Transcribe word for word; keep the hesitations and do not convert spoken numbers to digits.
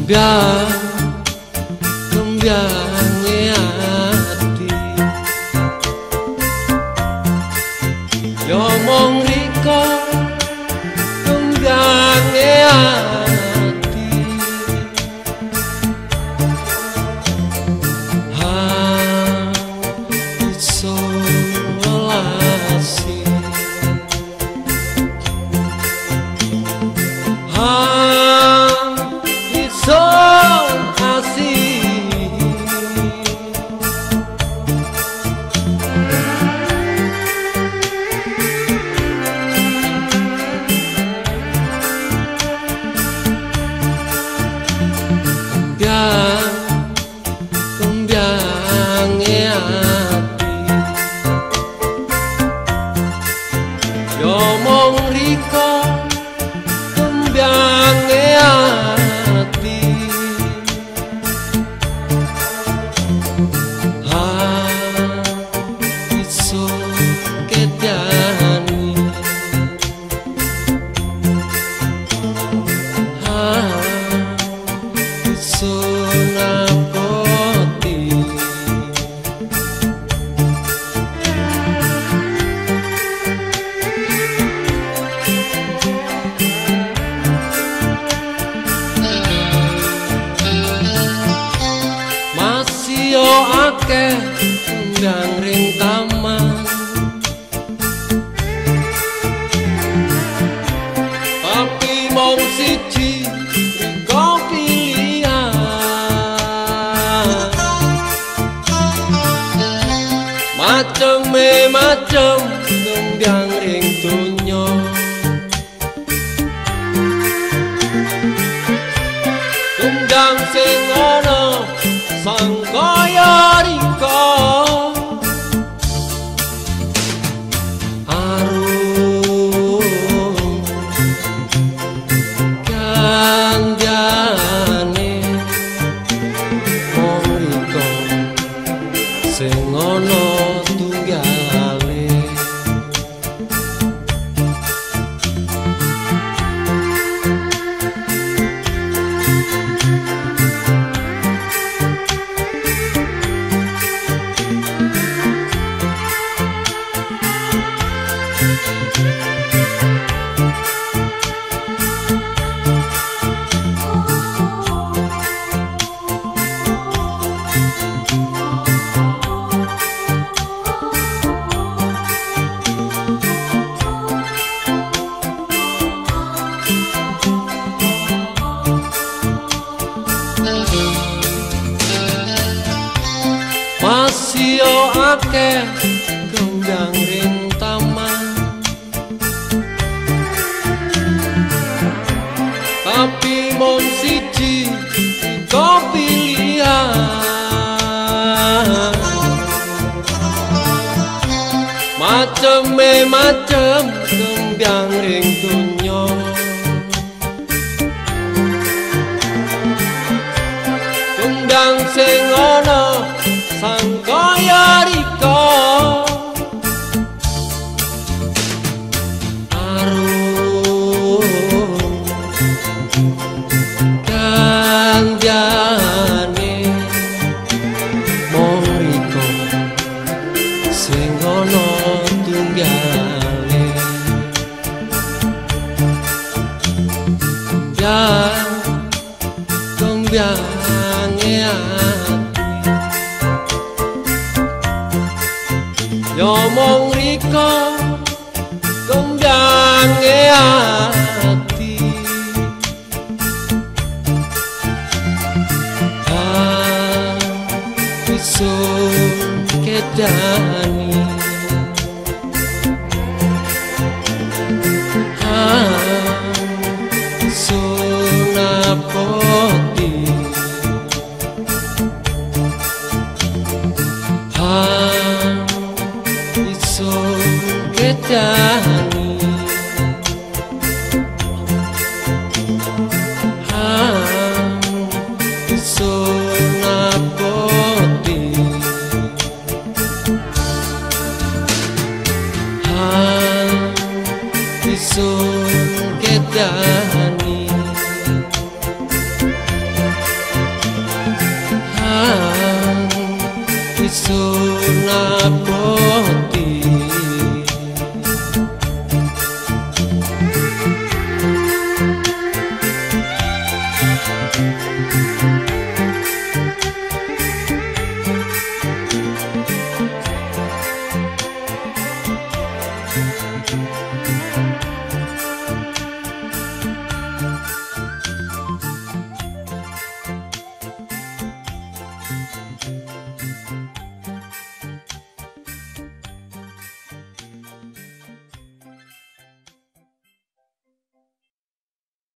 Kembyang kembyange ati yo mong riko kembyange ati ha iso lelasi ha iso asih kembyange ati yo mong riko kembyange ati ha iso kedani ha iso yo akeh ndang ring taman tapi mung siji riko pilihan maceme macem kembyang ring donya kembang sing ana sangkaya riko arum kanjane mong riko sing ana tunggale masih yo akeh kembang ring taman tapi mung siji riko pilihan maceme macem kembang ring donya kembang sing ana sangkaya riko arum kanjane mong riko sing ana tunggale kembyang kembyange yo mong riko kembyange ati ha iso kedani ha iso napoti ha iso kedani ha iso napoti ha iso kedani mabuk